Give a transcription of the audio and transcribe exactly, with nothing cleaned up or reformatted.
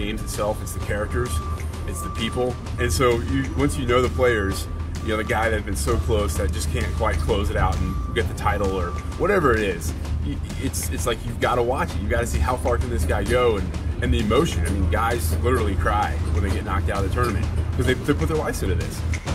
games itself. It's the characters, it's the people, and so you, once you know the players, you know the guy that's been so close that just can't quite close it out and get the title or whatever it is. It's it's like you've got to watch it. You got to see how far can this guy go, and and the emotion. I mean, guys literally cry when they get knocked out of the tournament because they, they put their lives into this.